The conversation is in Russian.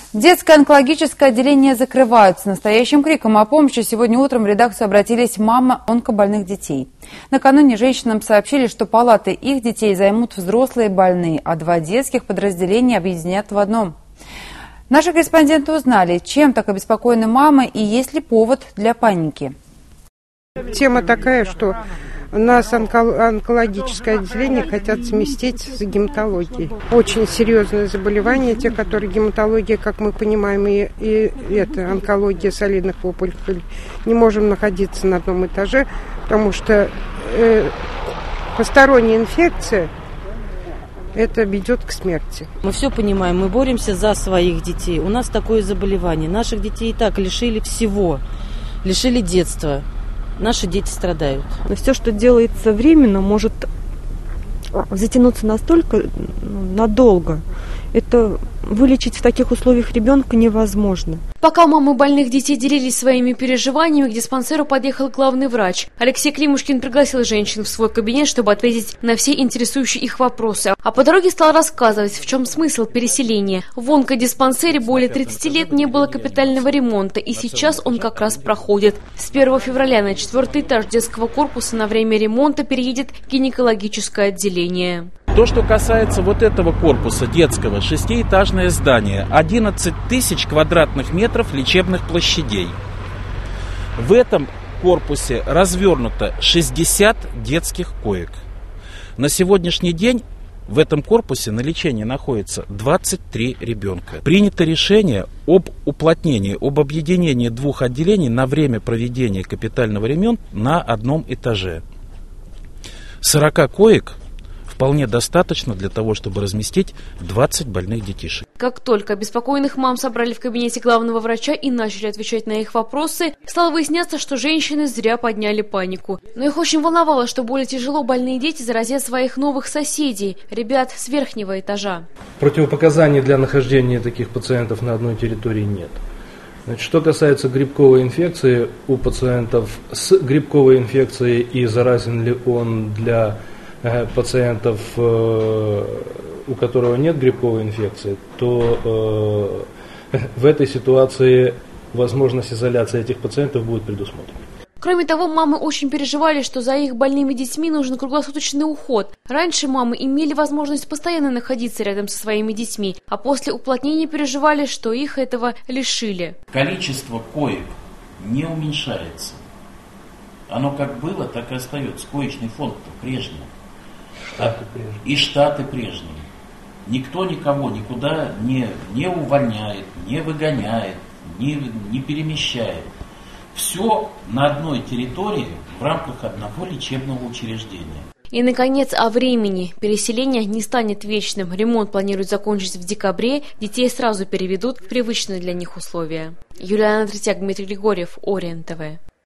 Детское онкологическое отделение закрывают. С настоящим криком о помощи сегодня утром в редакцию обратились мамы онкобольных детей. Накануне женщинам сообщили, что палаты их детей займут взрослые больные, а 2 детских подразделения объединят в одном. Наши корреспонденты узнали, чем так обеспокоены мамы и есть ли повод для паники. Тема такая, что нас онкологическое отделение хотят сместить с гематологией. Очень серьезное заболевание, те, которые гематология, как мы понимаем, и это онкология солидных опухолей. Не можем находиться на одном этаже, потому что посторонняя инфекция это ведет к смерти. Мы все понимаем, мы боремся за своих детей. У нас такое заболевание. Наших детей и так лишили всего, лишили детства. Наши дети страдают. Но все, что делается временно, может затянуться настолько надолго. Это вылечить в таких условиях ребенка невозможно. Пока мамы больных детей делились своими переживаниями, к диспансеру подъехал главный врач. Алексей Климушкин пригласил женщин в свой кабинет, чтобы ответить на все интересующие их вопросы. А по дороге стал рассказывать, в чем смысл переселения. В онкодиспансере более 30 лет не было капитального ремонта, и сейчас он как раз проходит. С 1 февраля на 4-й этаж детского корпуса на время ремонта переедет гинекологическое отделение. То, что касается вот этого корпуса детского, 6-этажное здание, 11 тысяч квадратных метров лечебных площадей. В этом корпусе развернуто 60 детских коек. На сегодняшний день в этом корпусе на лечении находится 23 ребенка. Принято решение об уплотнении, об объединении 2 отделений на время проведения капитального ремонта на одном этаже. 40 коек вполне достаточно для того, чтобы разместить 20 больных детишек. Как только обеспокоенных мам собрали в кабинете главного врача и начали отвечать на их вопросы, стало выясняться, что женщины зря подняли панику. Но их очень волновало, что более тяжело больные дети заразят своих новых соседей, ребят с верхнего этажа. Противопоказаний для нахождения таких пациентов на одной территории нет. Значит, что касается грибковой инфекции, у пациентов с грибковой инфекцией и заразен ли он для пациентов, у которого нет грибковой инфекции, то в этой ситуации возможность изоляции этих пациентов будет предусмотрена. Кроме того, мамы очень переживали, что за их больными детьми нужен круглосуточный уход. Раньше мамы имели возможность постоянно находиться рядом со своими детьми, а после уплотнения переживали, что их этого лишили. Количество коек не уменьшается. Оно как было, так и остается. Коечный фонд-то прежний. И штаты прежние. Никто никого никуда не увольняет, не выгоняет, не перемещает. Все на одной территории в рамках одного лечебного учреждения. И, наконец, о времени. Переселение не станет вечным. Ремонт планируют закончить в декабре. Детей сразу переведут в привычные для них условия. Юлиана Третьяк, Дмитрий Григорьев, Ориент ТВ.